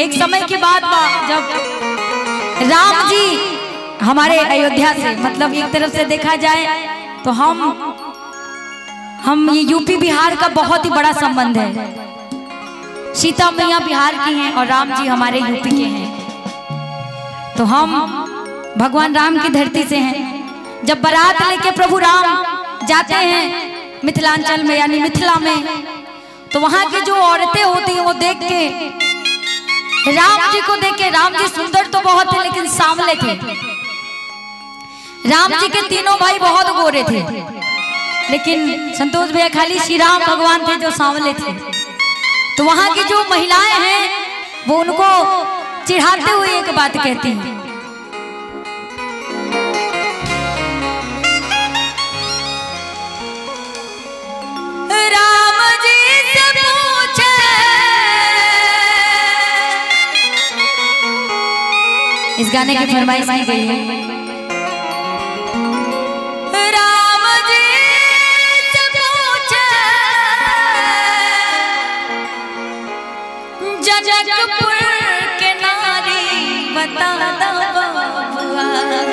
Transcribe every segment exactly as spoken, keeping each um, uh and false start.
एक समय की बात बा जब राम जी हमारे अयोध्या से, मतलब एक तरफ से देखा जाए तो हम हम ये यूपी बिहार का बहुत ही बड़ा संबंध है। सीता मैया बिहार की हैं और राम जी हमारे यूपी के हैं। तो हम भगवान राम की धरती से हैं। जब बारात लेके प्रभु राम जाते हैं मिथिलांचल में यानी मिथिला में, तो वहां की जो औरतें होती हैं वो देख के राम जी को देख के, राम जी सुंदर तो बहुत थे लेकिन सांवले थे। राम जी के तीनों भाई बहुत गोरे थे, लेकिन संतोष भैया खाली श्री राम भगवान थे जो सांवले थे। तो वहां की जो महिलाएं हैं वो उनको चिढ़ाते हुए एक बात कहती हैं, राम जी से पूछे इस गाने की फरमाइश की गई है। राम जी से पूछे जनकपुर के नारी बता दो बबुआ,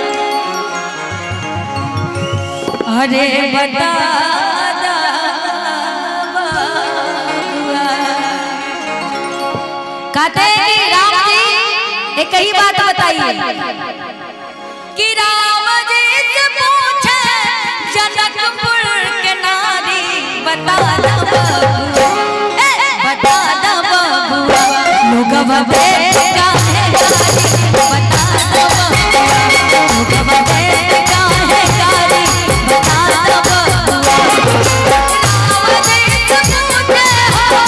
अरे बता दो बबुआ। कहते हैं कि राम जी एक ही बात बताइए कि राम जी से पूछे जनकपुर के नारी बता दो बबुआ, बता दो बबुआ, लोगवा बेटा है गारी बता दो बबुआ, लोगवा बेटा है गारी बता दो बबुआ। राम जी से पूछे हो,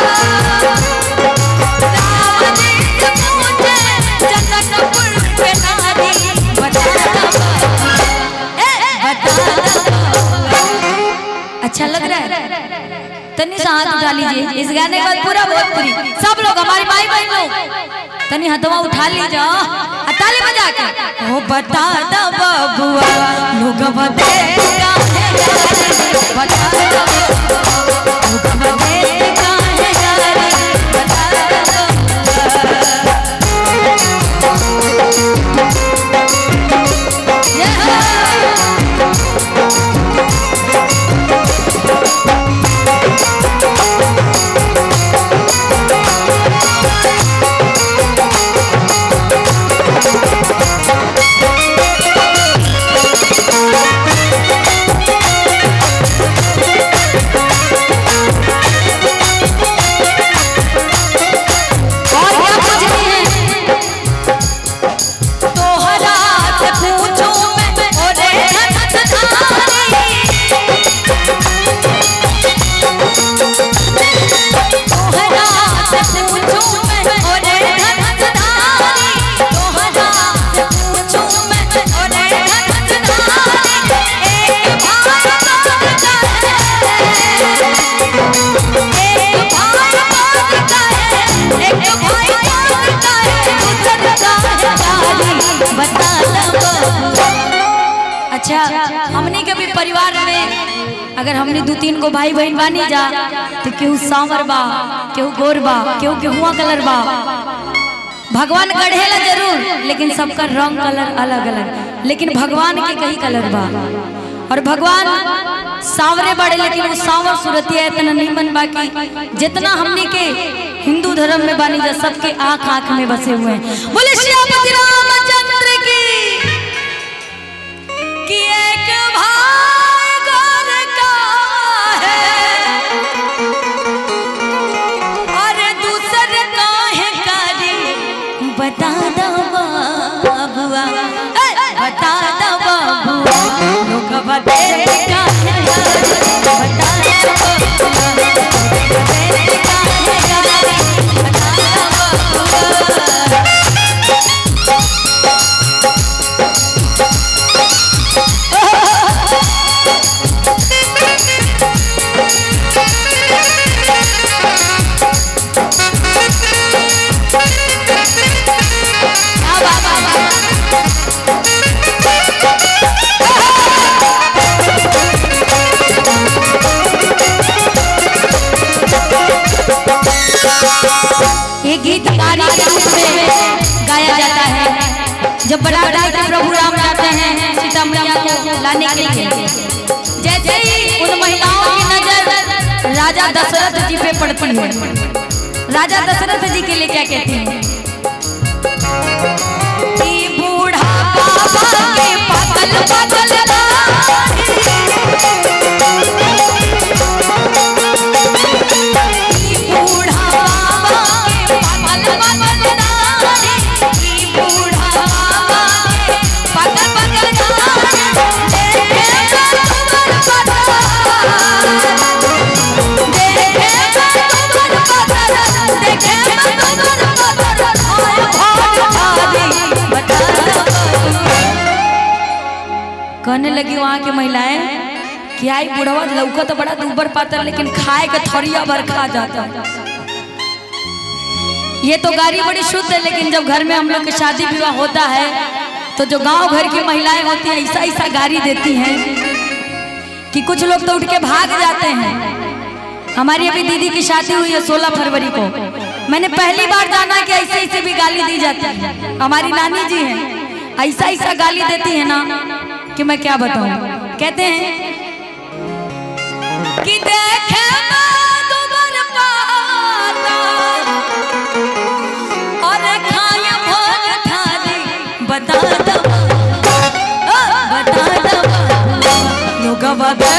राम जी से पूछे जनकपुर के नारी बता दो बबुआ, बता दो बबुआ। अच्छा लग रहा है? तनी सा हाथ उठा लीजिए। इस गाने का पूरा भोजपुरी सब लोग, हमारी माई बहन लोग तनी हाथवा उठा लीजिए और ताली बजा के ओ बता दो बबुआ, लोग बतेगा है गारी बता दो बबुआ, लोग बतेगा है गारी बता दो हमने के भी परिवार में अगर हमने दो तीन को भाई बहन बानी जा तो केहू सांवर बा, केहू गोर बा, केहू गेहुआ कलर बा। भगवान गढ़ेला जरूर लेकिन सबका रंग कलर अलग अलग, लेकिन भगवान के कई कलर बा। और भगवान सांवरे बड़े लेकिन वो सांवर सूरतिया इतना नीमन बा कि जितना हमने के हिंदू धर्म में बानी जा सबके आंख आंख में बसे हुए हैं। बोले श्रीपति रामचंद्र की कि एक भाई घर का है और दूसरे का है कारी बता दो बबुआ, बता दो बबुआ, लोग बतेगा है गारी बता दो बबुआ, बतेगा है गारी बता दो बबुआ। ये गीत गाने रूप में गाया जाता है। जब बारात लेकर प्रभु राम जाते हैं सीता मैया को लाने के लिए, जैसे ही उन महिलाओं की नजर राजा दशरथ जी पे पड़ती है, राजा दशरथ जी के लिए क्या कहते हैं कि बूढ़ा बाबा के पागल पागल कहने लगी वहाँ की महिलाएं कि आई बुढ़वा लौका तो बड़ा दूबर पातर लेकिन खाए के थरिया भर खा जाता। ये तो गाड़ी बड़ी शुद्ध है, लेकिन जब घर में हम लोग की शादी विवाह होता है तो जो गांव घर की महिलाएं होती हैं ऐसा ऐसा गाड़ी देती हैं कि कुछ लोग तो उठ के भाग जाते हैं। हमारी अभी दीदी की शादी हुई है सोलह फरवरी को, मैंने पहली बार जाना कि ऐसे ऐसे भी गाली दी जाती है। हमारी नानी जी हैं, ऐसा ऐसा गाली देती है ना कि मैं क्या बताऊं। कहते हैं कि देखे दुबर पाता और खाया भोग थाली बता दो बता दो लोग बता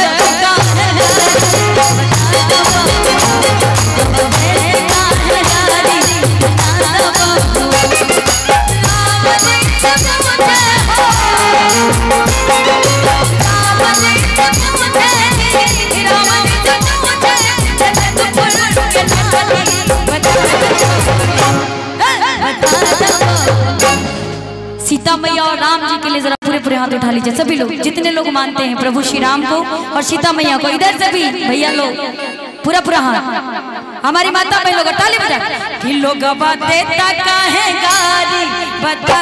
सीता मैया और राम जी के लिए जरा पूरे पूरे हाथ उठा लीजिए सभी लोग, जितने लोग मानते हैं प्रभु श्री राम को और सीता मैया को। इधर से भी भैया लोग पूरा पूरा हाथ, हमारी माता बहन लोग ताली बजा कि लोग देता काहे गारी बता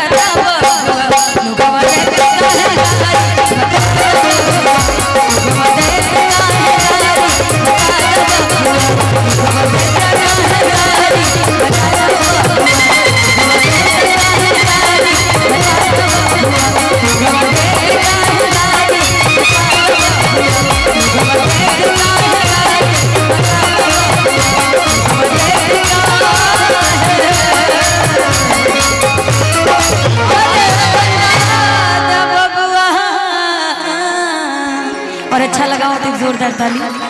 और अच्छा लगा हो तो जोरदार ताली।